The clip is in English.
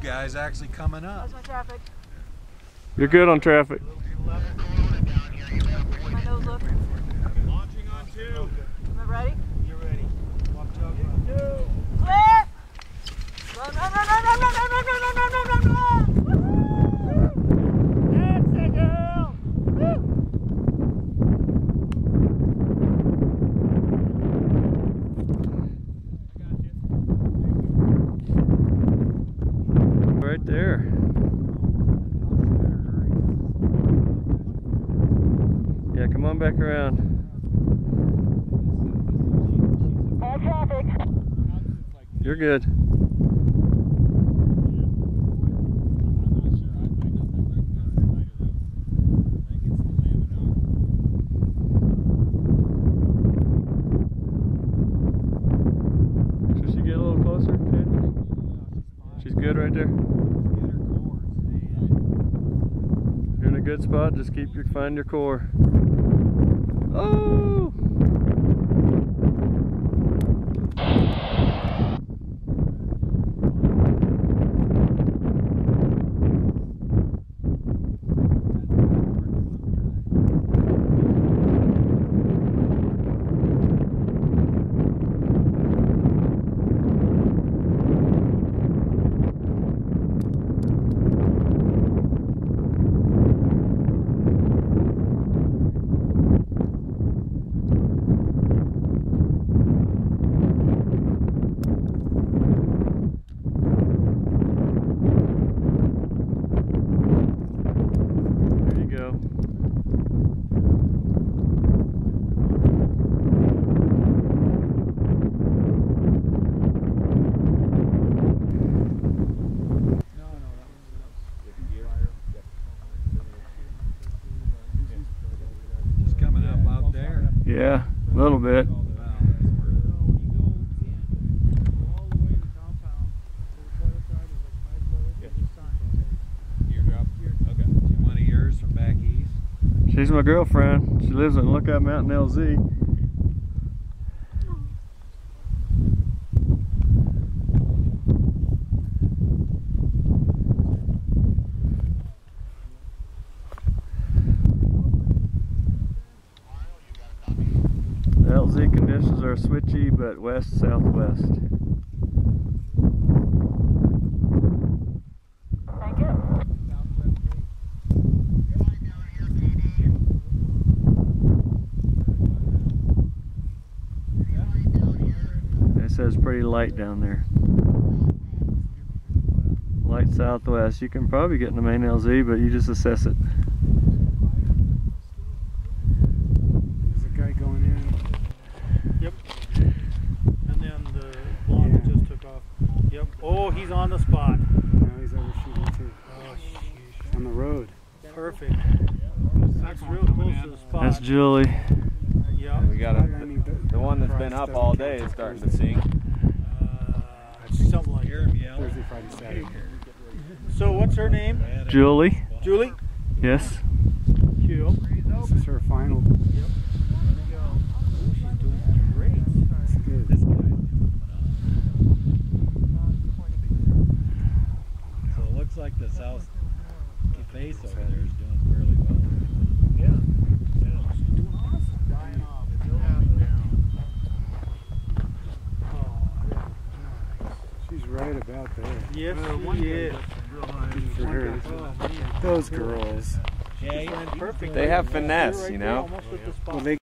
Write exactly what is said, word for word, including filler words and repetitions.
guys actually coming up. How's my traffic? You're good on traffic. My nose look. Launching on two. Am I ready? You're ready. Watch out. Clear! Run, run, run, run, run, run, run, run, run, run, run, run, run! That's it, girl! Woo! Right there. Yeah, come on back around. All traffic. You're good. Should she get a little closer? Okay. She's good right there. You're in a good spot. Just keep your find your core. Oh! Yeah, a little bit. One of yours from back east? She's my girlfriend. She lives in Lookout Mountain, L Z. L Z conditions are switchy, but west southwest. Thank you. It says pretty light down there. Light southwest. You can probably get in the main L Z, but you just assess it. There's a guy going in. Yep. And then the blonde Yeah. just took off. Yep. Oh, he's on the spot. Now he's overshooting too. Oh, shoot. On the road. Perfect. That's real close to the spot. That's Julie. Yeah. We got a, the, the one that's been up all day is starting to sing. Uh, something like that. Thursday, Friday, Saturday. So what's her name? Julie. Julie? Yes. Cute. This is her final. Yep. She's doing great. That's good. So it looks like the south face over there is doing fairly well. Yeah. Yeah. She's doing awesome. Dying off. She's right about there. Yes, she is. Good for her. Those girls. Yeah, Perfect. They have finesse, you know? Almost at the spot. Well, they